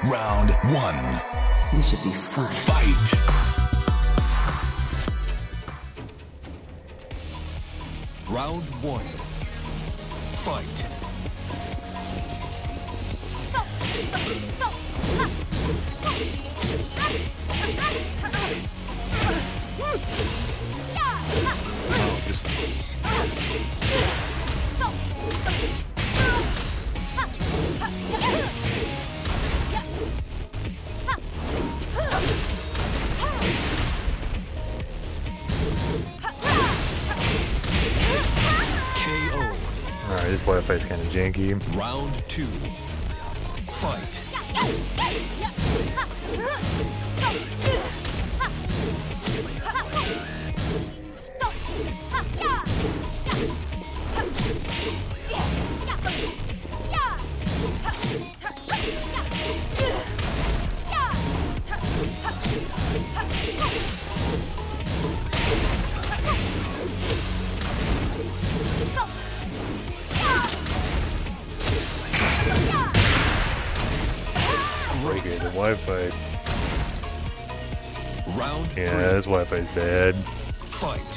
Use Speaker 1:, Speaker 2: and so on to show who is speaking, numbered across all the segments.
Speaker 1: Round one.
Speaker 2: This should be fun.
Speaker 1: Fight!
Speaker 3: Round one. Fight.
Speaker 4: Oh, just... Alright, this boy fight's kinda janky.
Speaker 3: Round two. Fight.
Speaker 4: Okay, the Wi-Fi.
Speaker 3: Round
Speaker 4: Yeah,
Speaker 3: three.
Speaker 4: this Wi-Fi's bad.
Speaker 3: Fight.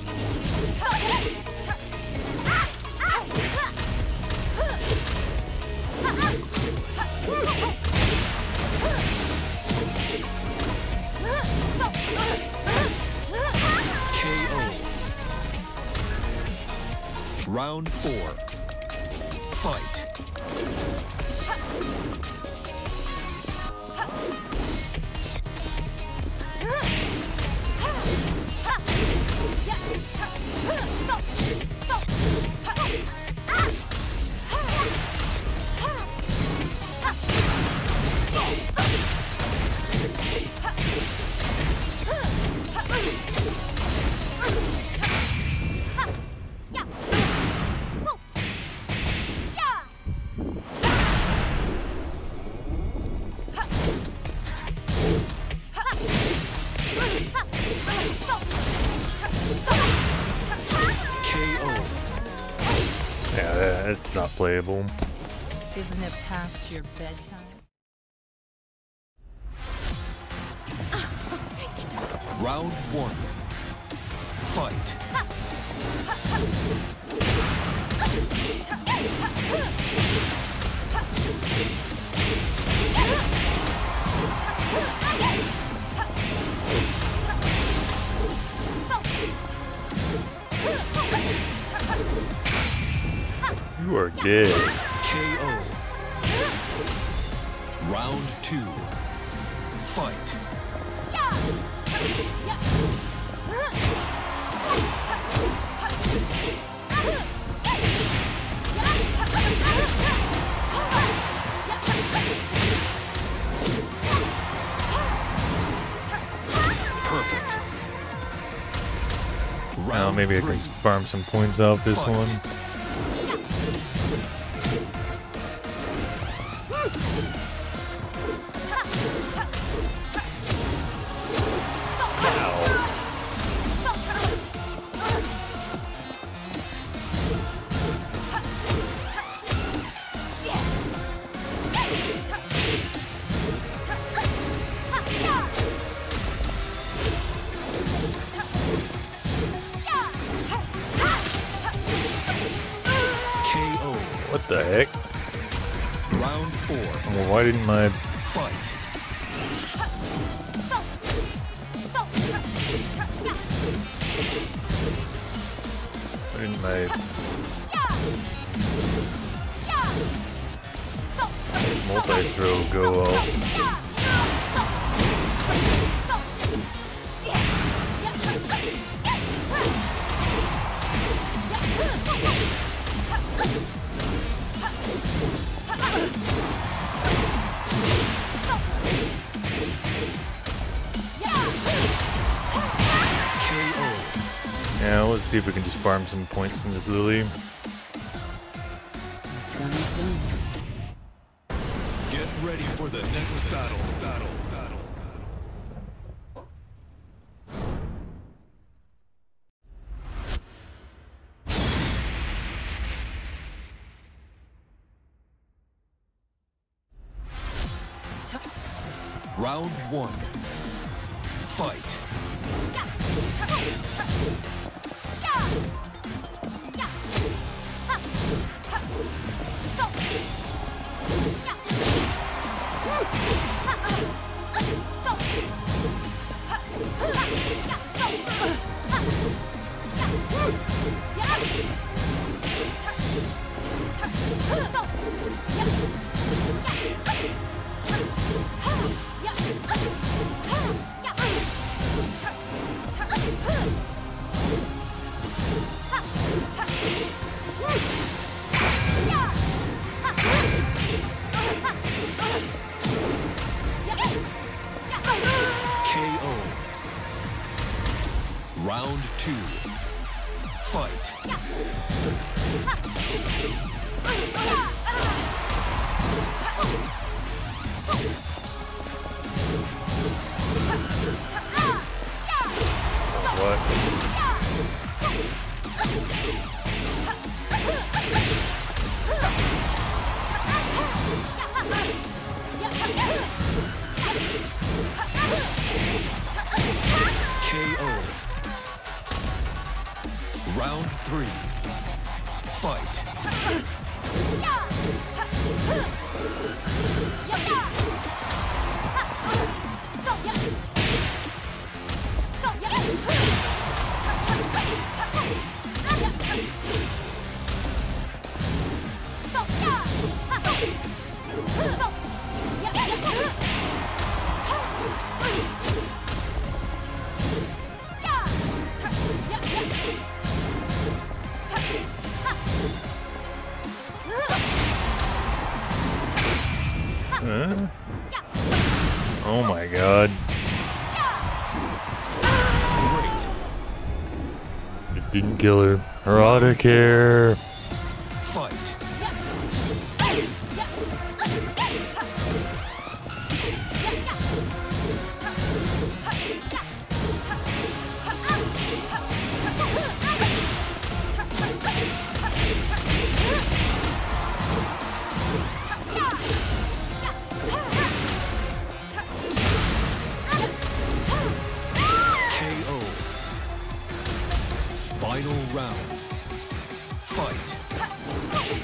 Speaker 3: KO. Round four. Fight.
Speaker 4: Yeah, that's not playable.
Speaker 5: Isn't it past your bedtime?
Speaker 3: Round one. Fight.
Speaker 4: You are dead.
Speaker 3: KO. Round two. Fight. Perfect.
Speaker 4: Now maybe I can farm some points off this
Speaker 3: Fight.
Speaker 4: one.
Speaker 3: KO.
Speaker 4: What the heck?
Speaker 3: Round four.
Speaker 4: Well, why didn't my...
Speaker 3: Fight.
Speaker 4: Why didn't my... multi-throw go out? Yeah, let's see if we can just farm some points from this Lily.
Speaker 2: What's done is done.
Speaker 3: Get ready for the next battle. Round one. Fight. KO. Round two. Fight. KO. Round three. Fight.
Speaker 4: Oh my god.
Speaker 3: Great.
Speaker 4: It didn't kill her. Her auto care.
Speaker 3: Fight. KO. Final round. Fight.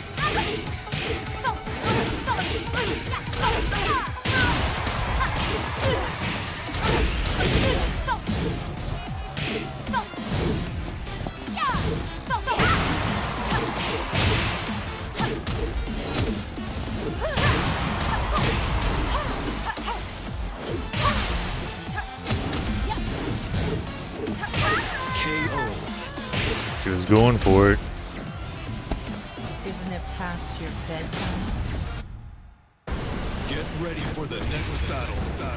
Speaker 3: KO.
Speaker 4: She was going for it.
Speaker 5: Isn't it past your bedtime?
Speaker 3: Get ready for the next battle.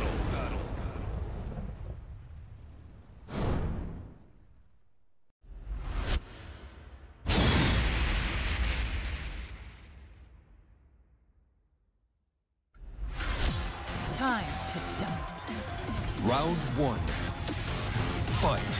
Speaker 5: Time to die.
Speaker 3: Round one. Fight.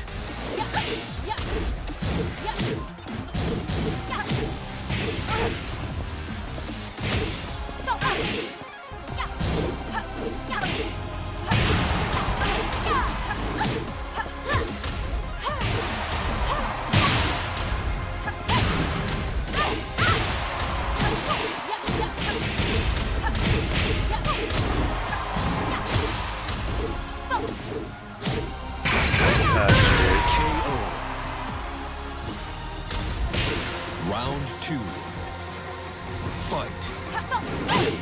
Speaker 3: KO. Round two. Fight.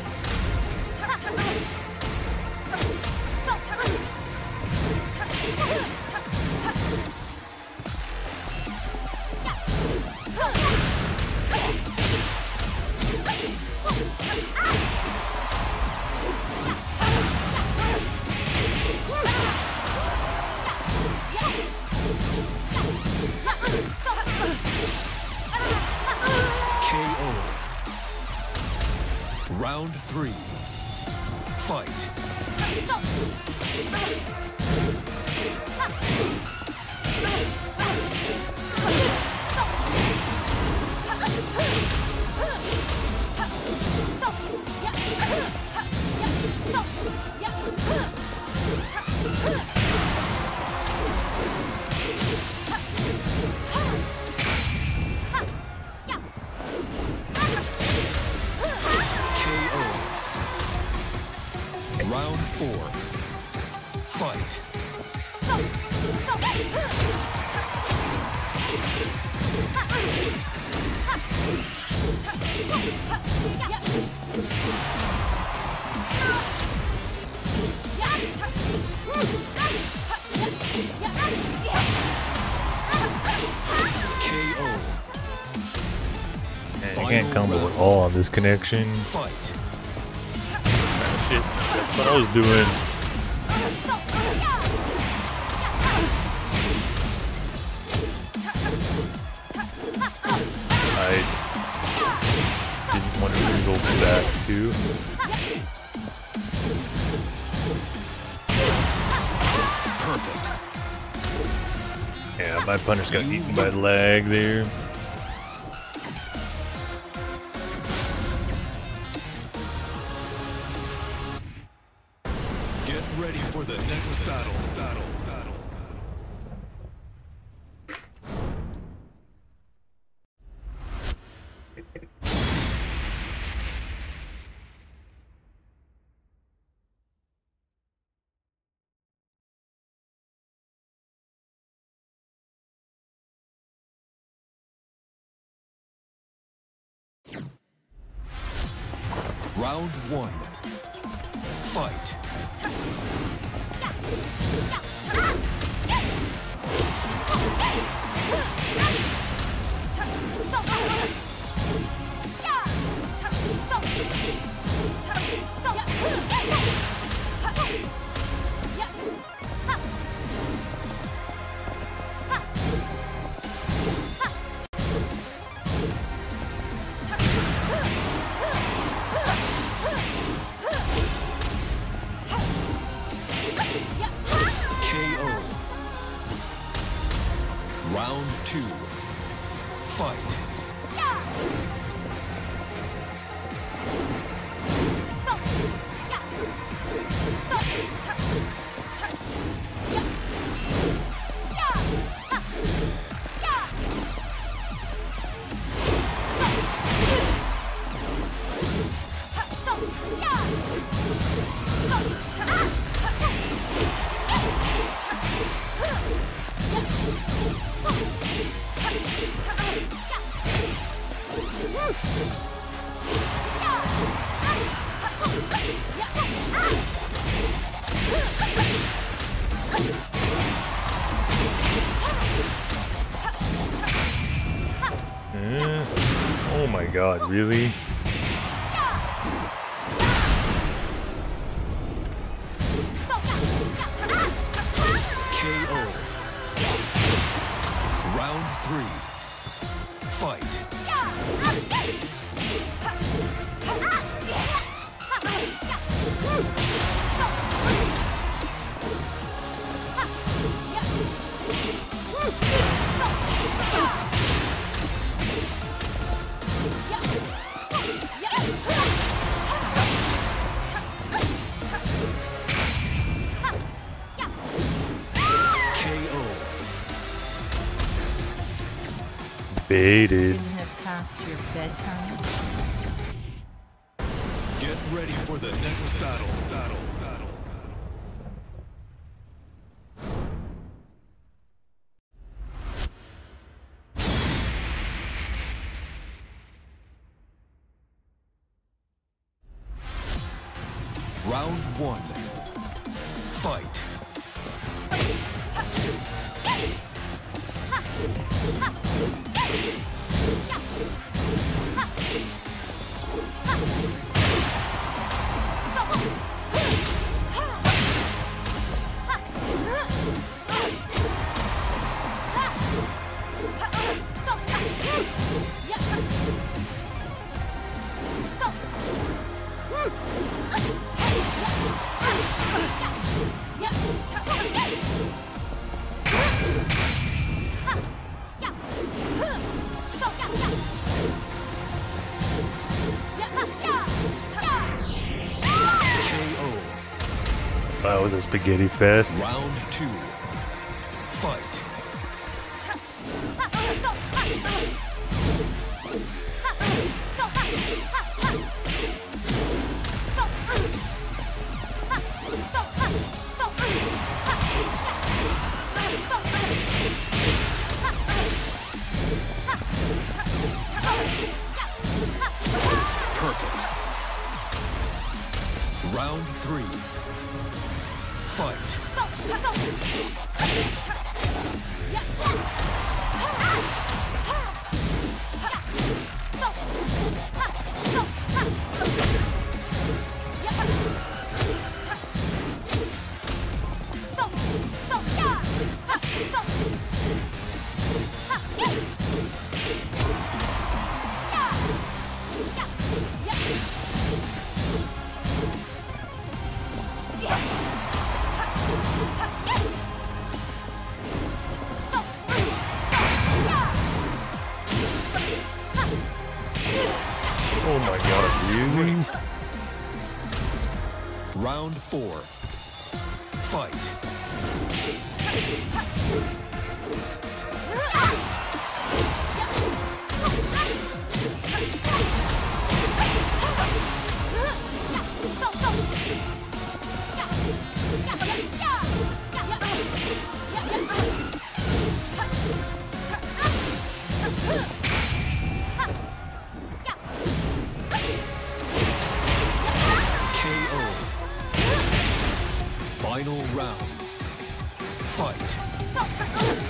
Speaker 3: KO. Round three. Fight.
Speaker 4: I can't combo at all on this connection.
Speaker 3: Fight.
Speaker 4: Shit, that's what I was doing. I didn't want to go back to.
Speaker 3: Perfect.
Speaker 4: Yeah, my punch got eaten by lag there.
Speaker 3: Get ready for the next battle. Round one. Fight. KO. Round two. Fight.
Speaker 4: Oh my god, really?
Speaker 3: KO. Round three. Fight. KO.
Speaker 4: Baited.
Speaker 5: Isn't it past your bedtime?
Speaker 3: Get ready for the next battle. Round one. Fight.
Speaker 4: That was a spaghetti fest.
Speaker 3: Round two. Fight. Perfect. Round three. Fight.
Speaker 4: Oh my god, really?
Speaker 3: Great. Round 4. Fight. KO. Final round. Fight.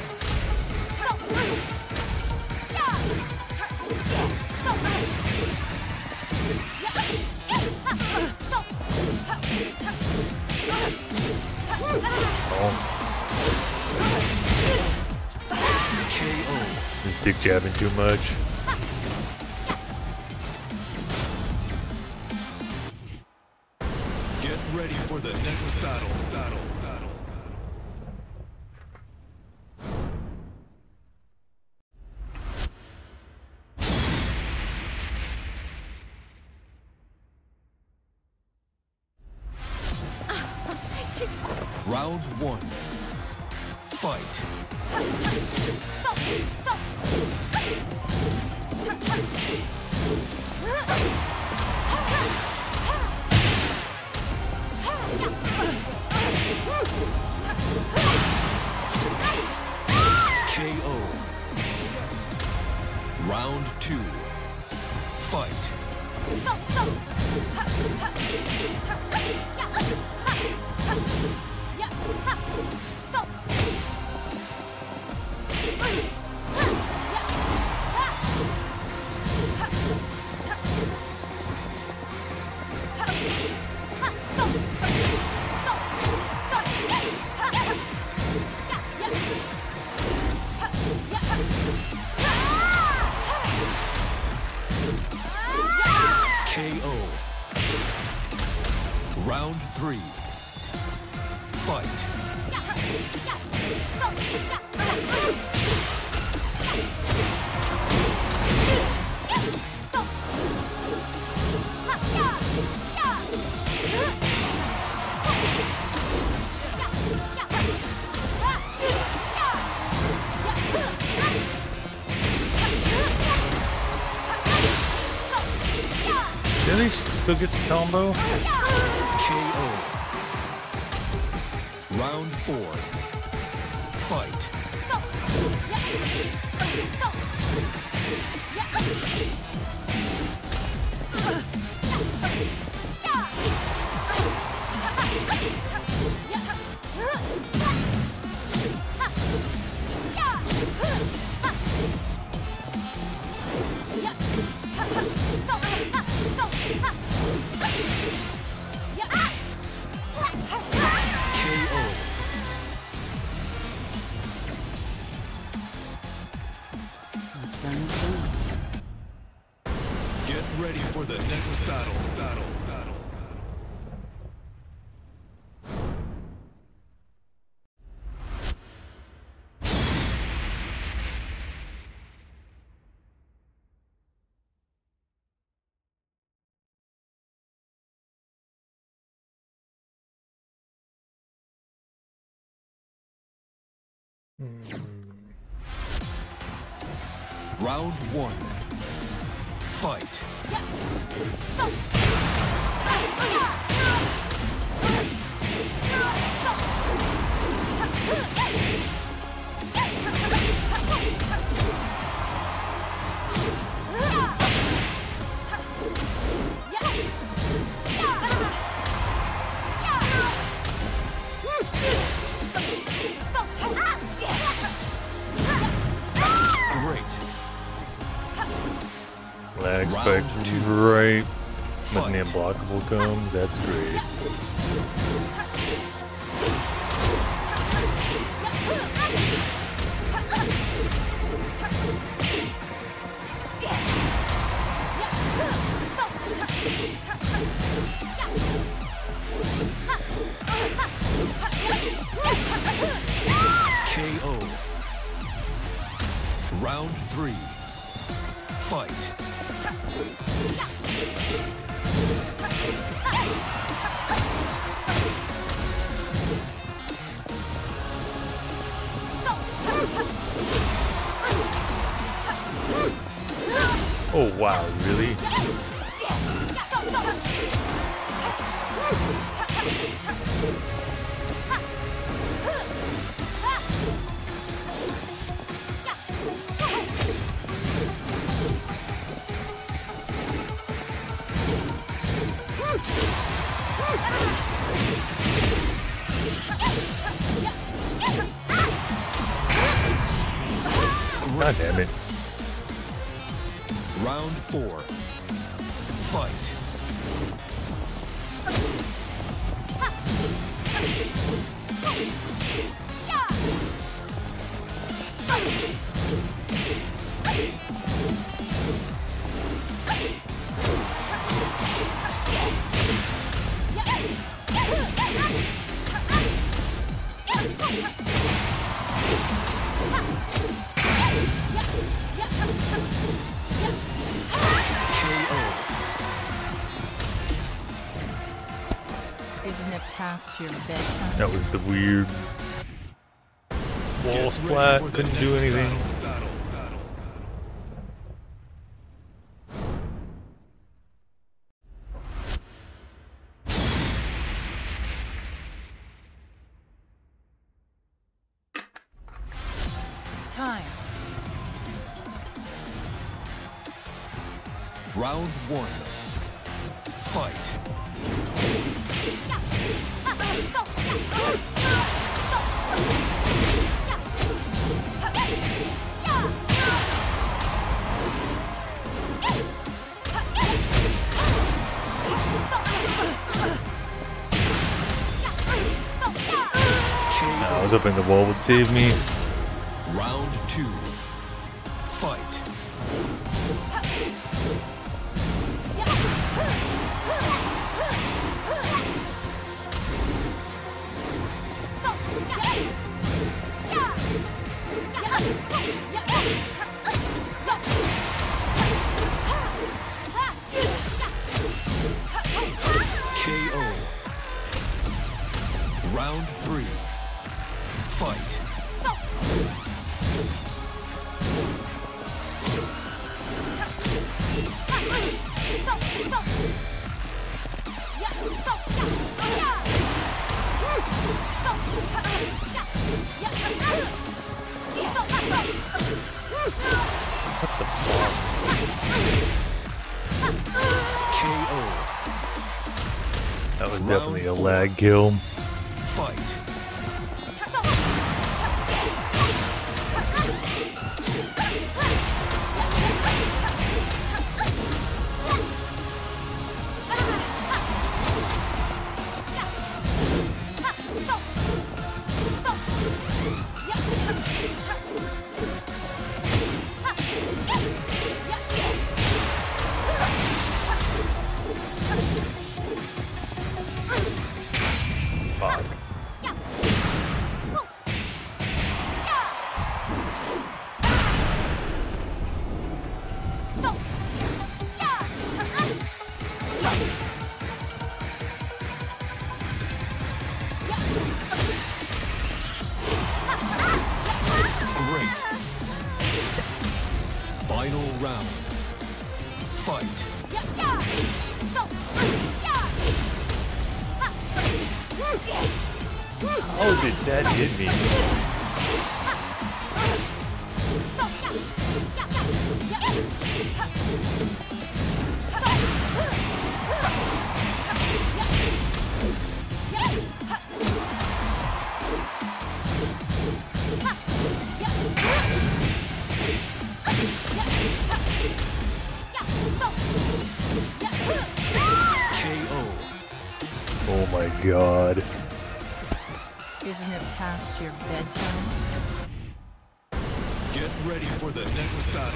Speaker 3: KO.
Speaker 4: Is dick jabbing too much?
Speaker 3: Get ready for the next battle. Round 1. Fight. KO. Round 2. Fight. KO. Round 3. Fight.
Speaker 4: Really? Still gets the combo?
Speaker 3: KO. Round 4. Fight. KO.
Speaker 2: What's done is done.
Speaker 3: Get ready for the next battle. Round 1. Fight. Great.
Speaker 4: I expect
Speaker 3: Round 2.
Speaker 4: right when
Speaker 3: Fight.
Speaker 4: the unblockable comes. That's great.
Speaker 3: KO. Round 3. Fight.
Speaker 4: Oh wow, really? God damn it.
Speaker 3: Round 4. Fight.
Speaker 5: Isn't it past your bedtime?
Speaker 4: That was the weird wall splat. Couldn't do anything.
Speaker 3: Battle.
Speaker 5: Time.
Speaker 3: Round 1. Fight.
Speaker 4: I was hoping the wall would save me.
Speaker 3: Round 2. Fight. KO. Round 3. Fight.
Speaker 4: What the fuck?
Speaker 3: KO.
Speaker 4: That was definitely a lag kill.
Speaker 3: Fight.
Speaker 4: Fuck.
Speaker 3: Great. Final round. Fight.
Speaker 4: How did that hit me?
Speaker 3: KO.
Speaker 4: Oh my god.
Speaker 5: Isn't it past your bedtime?
Speaker 3: Get ready for the next battle.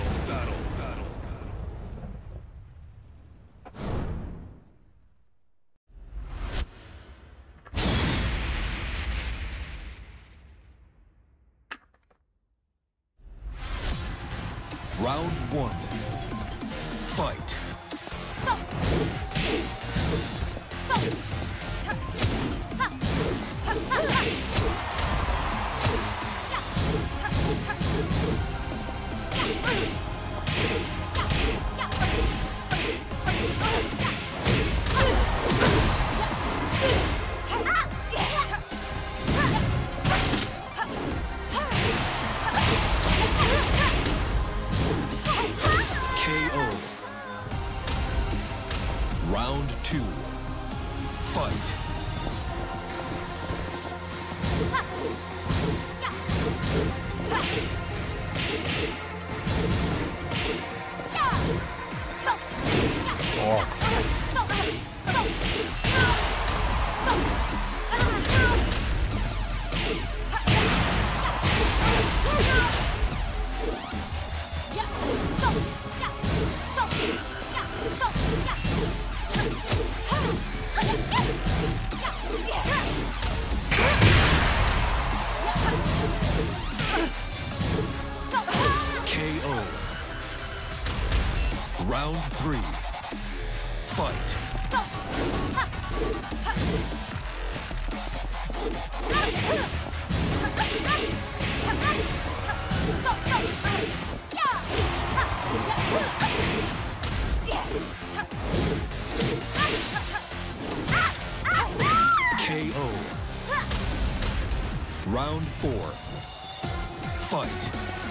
Speaker 3: Round 1. Fight. KO. Round 2. Fight. KO. Round 3. Fight. KO. Round 4. Fight.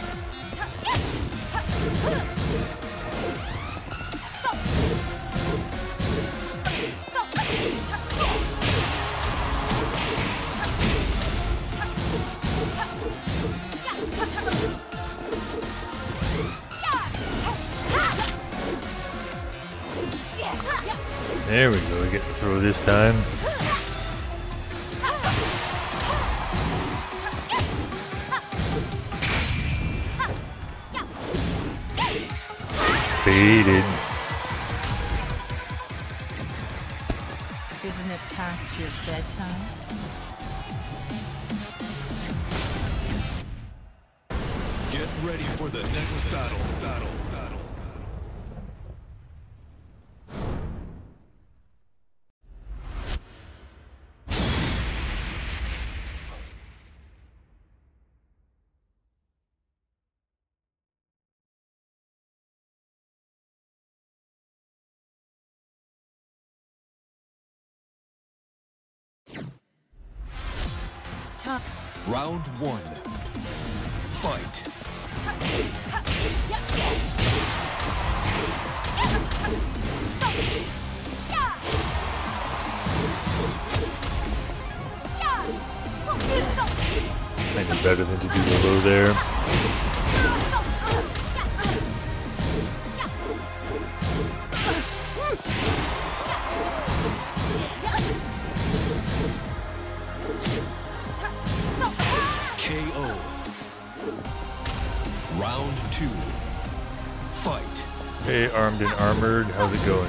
Speaker 4: There we go. We get to throw this time. Baited.
Speaker 5: Isn't it past your bedtime?
Speaker 3: Get ready for the next battle.
Speaker 5: Top.
Speaker 3: Round 1. Fight.
Speaker 4: Might be better than to do the low there.
Speaker 3: KO. Round 2. Fight.
Speaker 4: Hey, armed and armored, how's it going?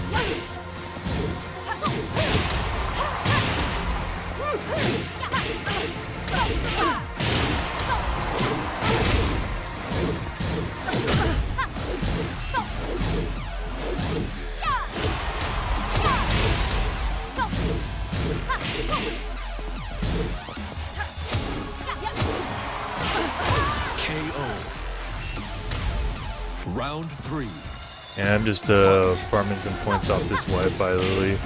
Speaker 3: KO. Round 3.
Speaker 4: And I'm just farming some points off this Wi-Fi Lily.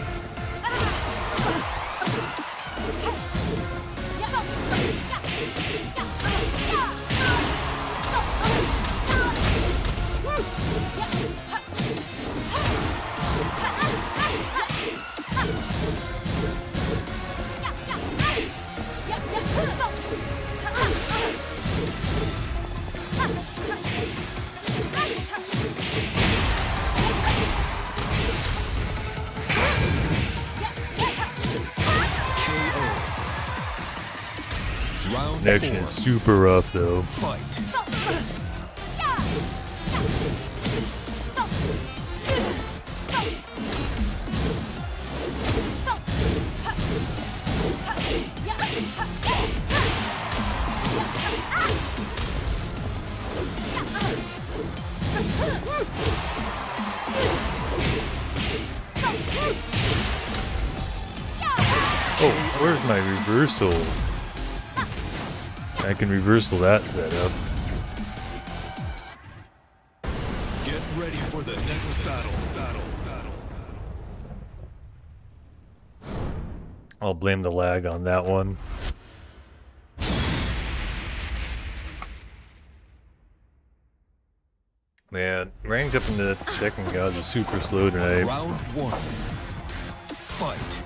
Speaker 3: Round
Speaker 4: Connection
Speaker 3: 4.
Speaker 4: is super rough though.
Speaker 3: Fight.
Speaker 4: Where's my reversal? I can reversal that setup.
Speaker 3: Get ready for the next battle.
Speaker 4: I'll blame the lag on that one. Man, ranked up in the Tekken Gods is super slow tonight.
Speaker 3: Round 1. Fight.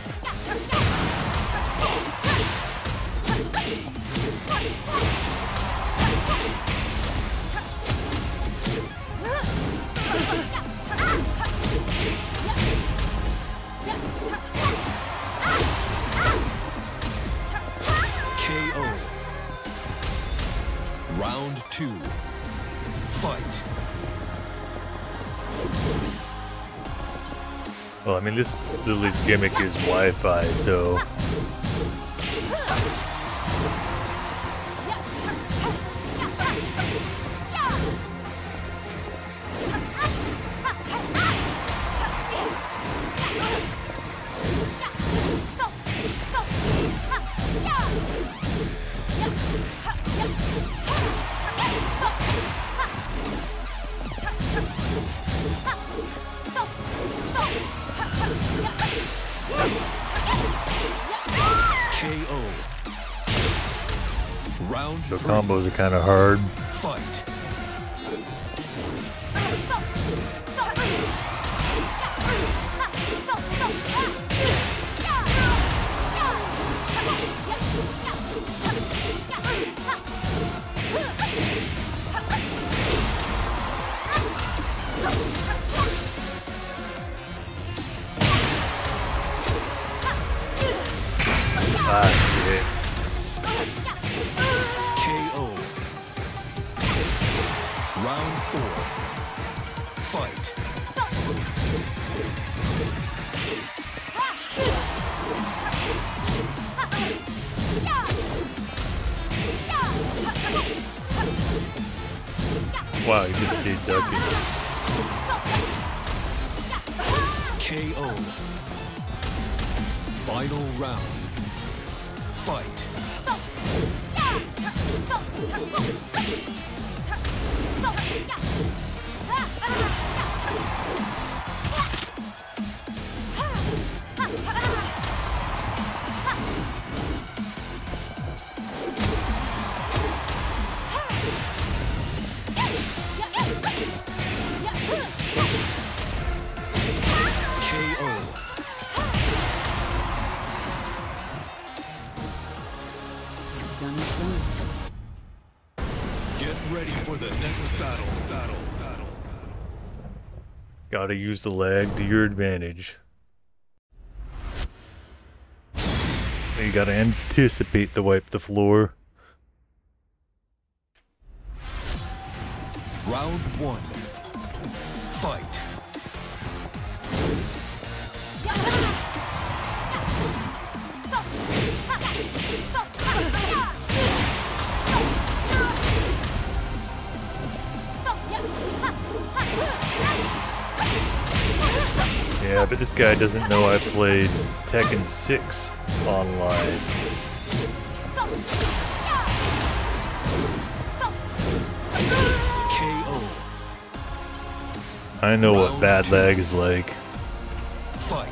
Speaker 3: KO. Round 2. Fight.
Speaker 4: Well, I mean, this Lily's gimmick is Wi-Fi, so...
Speaker 3: KO. Round
Speaker 4: So
Speaker 3: 3.
Speaker 4: combos are kind of hard.
Speaker 3: Fight.
Speaker 4: Ah, shit.
Speaker 3: KO. Round 4. Fight.
Speaker 4: Wow, he just stayed ducking.
Speaker 3: KO. Final round. Fight. KO.
Speaker 2: What's done is done.
Speaker 3: Get ready for the next battle.
Speaker 4: Gotta use the lag to your advantage. You gotta anticipate the wipe the floor.
Speaker 3: Round 1. Fight.
Speaker 4: Yeah, but this guy doesn't know I played Tekken 6 online.
Speaker 3: KO.
Speaker 4: I know what bad lag is like.
Speaker 3: Fight.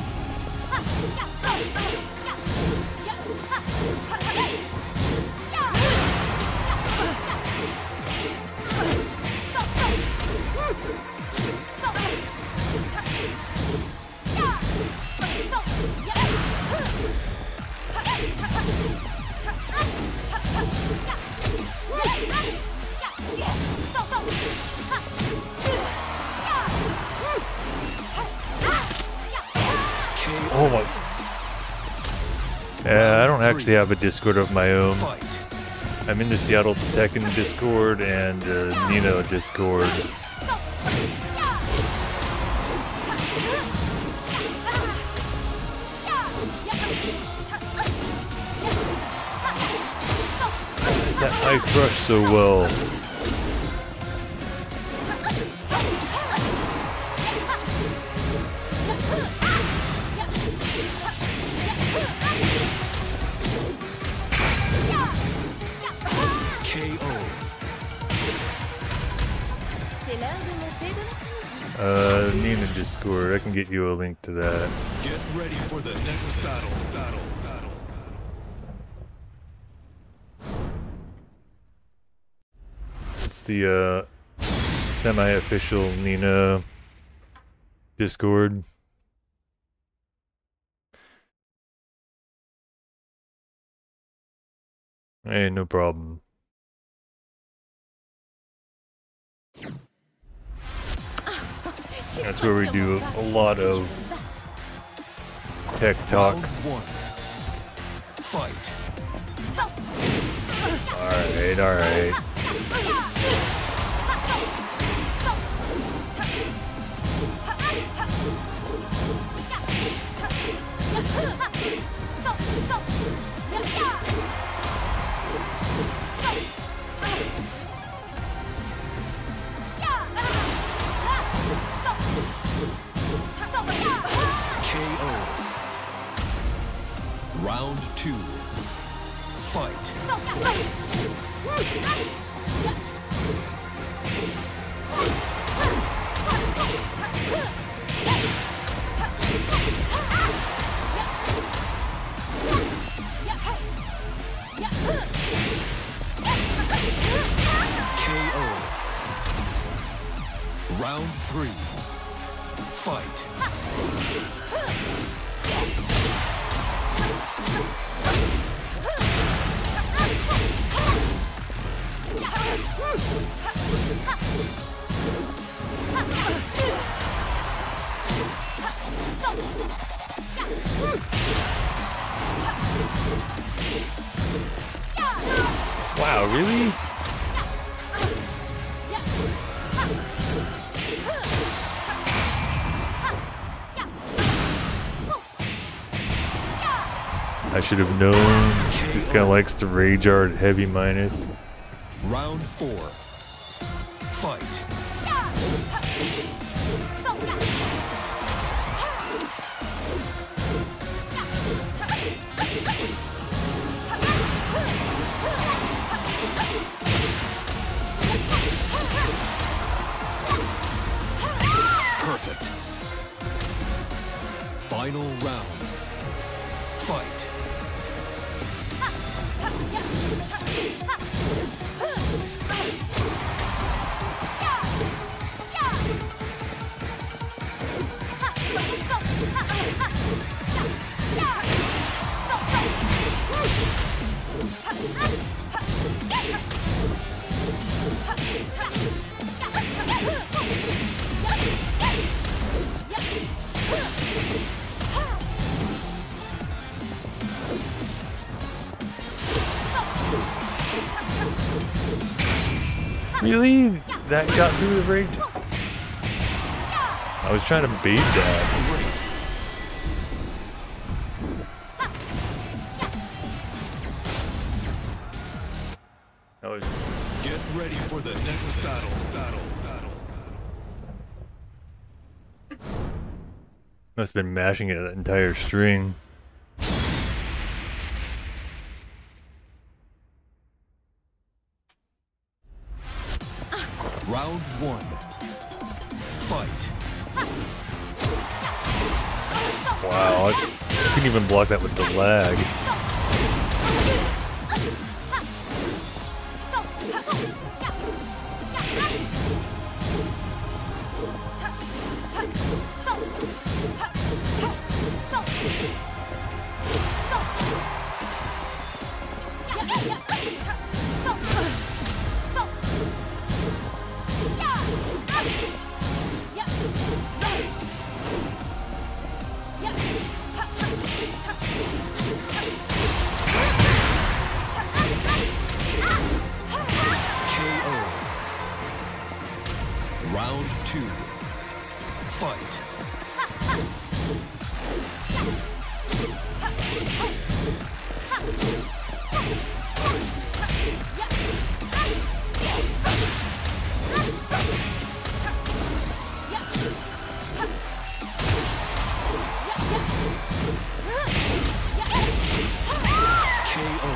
Speaker 4: Oh my. Yeah, I don't actually have a Discord of my own.
Speaker 3: Fight.
Speaker 4: I'm in the Seattle Tekken Discord and Nino Discord. That I crush so well. Nina Discord. I can get you a link to that.
Speaker 3: Get ready for the next battle.
Speaker 4: It's the semi-official Nina Discord. Hey, no problem. That's where we do a lot of tech talk.
Speaker 3: Round one. Fight.
Speaker 4: Alright.
Speaker 3: KO. Round two. Fight. KO. Round three. Fight.
Speaker 4: Wow, really? I should have known. This guy likes to rage art heavy minus.
Speaker 3: Round four. Fight. Perfect. Final round. Fight.
Speaker 4: Really? That got through the rage? I was trying to bait that.
Speaker 3: Great.
Speaker 4: I was
Speaker 3: Get ready for the next battle.
Speaker 4: must have been mashing it that entire string.
Speaker 3: Round one. Fight.
Speaker 4: Wow, I couldn't even block that with the lag.
Speaker 3: KO. Round two. Fight. KO.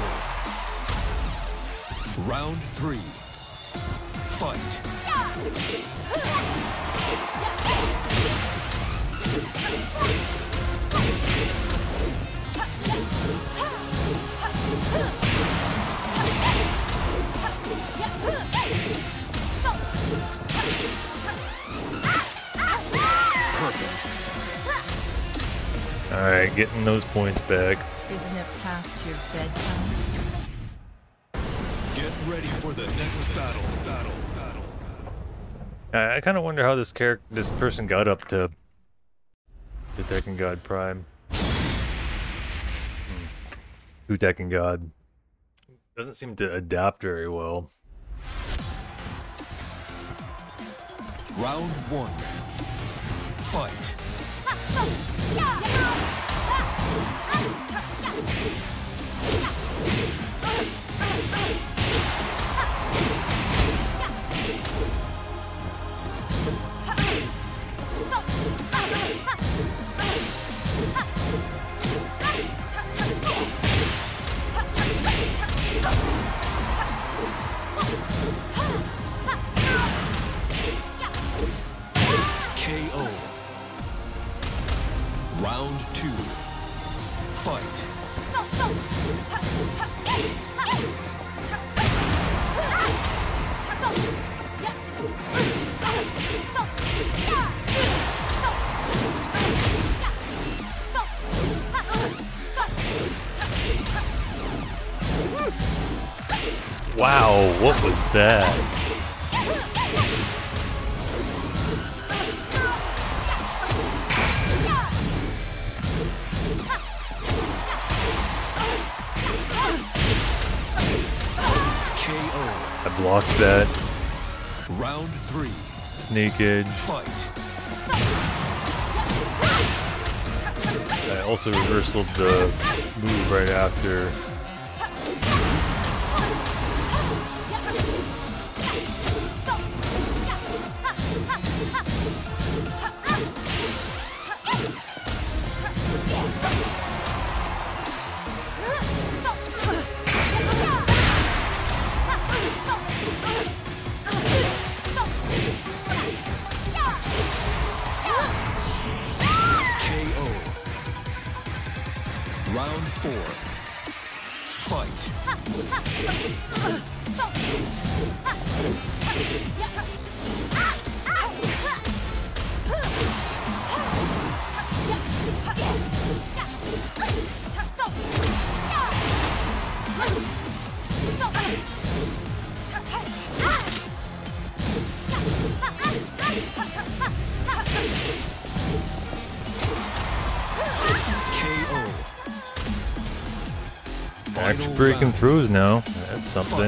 Speaker 3: Round three. Fight.
Speaker 4: Alright, getting those points back.
Speaker 5: Isn't it past your bedtime?
Speaker 3: Get ready for the next battle.
Speaker 4: I kind of wonder how this person got up to Tekken God Prime. To Tekken God. Doesn't seem to adapt very well.
Speaker 3: Round 1. Fight. KO. Round 2. Fight.
Speaker 4: Wow, what was that? I blocked that.
Speaker 3: Round 3.
Speaker 4: Sneak edge.
Speaker 3: Fight.
Speaker 4: I also reversaled the move right after.
Speaker 3: Round 4. Fight.
Speaker 4: Actually breaking throughs now. That's something.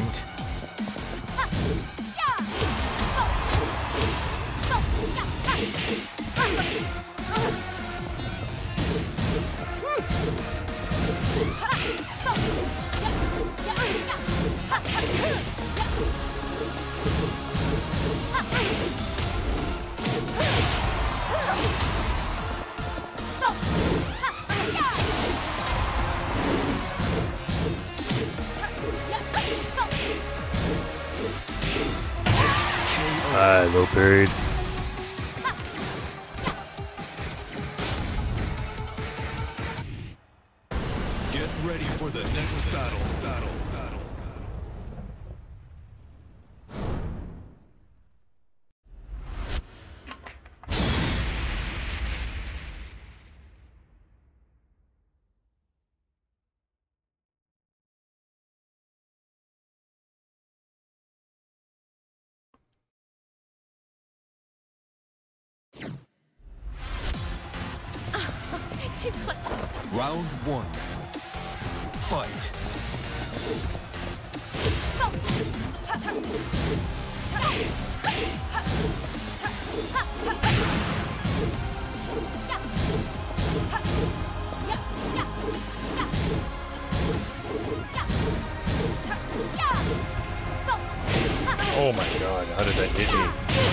Speaker 4: Low parried.
Speaker 3: Get ready for the next battle. Round 1. Fight.
Speaker 4: Oh my god, how did that hit me?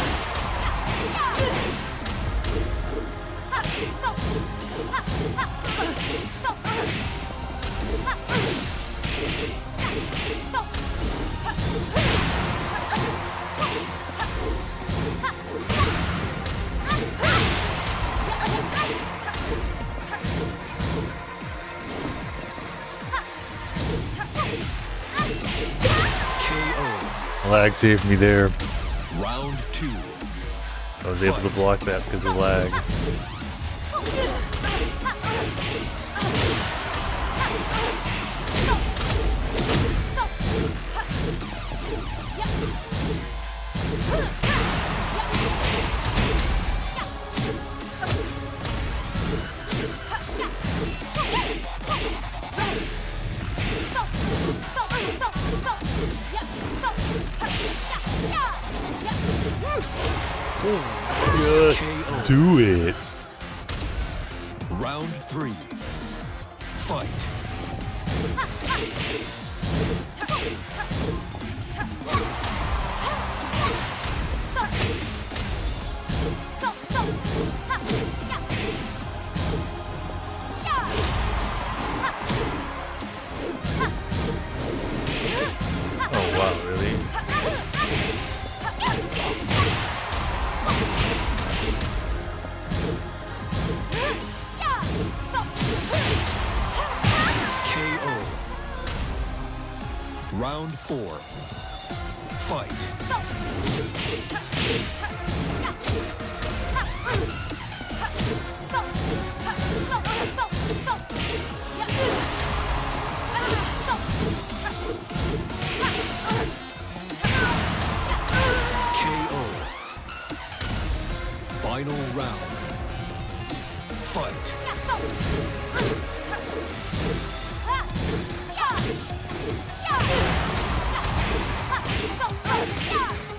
Speaker 4: Lag saved me there.
Speaker 3: Round 2.
Speaker 4: I was able to block that because of lag. Just do it.
Speaker 3: Round 3. Fight.
Speaker 4: Oh wow, really?
Speaker 3: KO. Round 4. Fight. KO. Final round. Fight.
Speaker 1: Yeah!